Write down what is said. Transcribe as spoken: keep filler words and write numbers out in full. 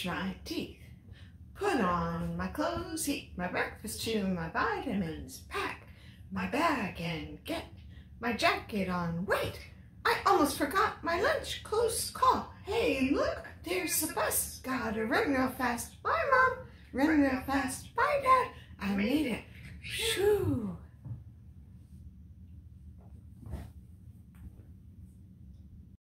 my teeth, put on my clothes, eat my breakfast, chew my vitamins, pack my bag and get my jacket on. Wait, I almost forgot my lunch. Close call. Hey, look, there's the bus. Gotta run real fast. Bye, Mom. Run real fast. Bye.